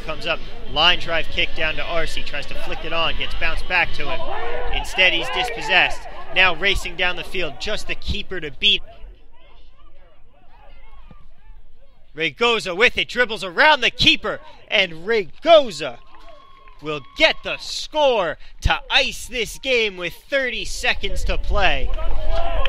comes up. Line drive kick down to Arce. Tries to flick it on. Gets bounced back to him. Instead, he's dispossessed. Now racing down the field. Just the keeper to beat. Raygoza with it. Dribbles around the keeper. And Raygoza will get the score to ice this game with 30 seconds to play.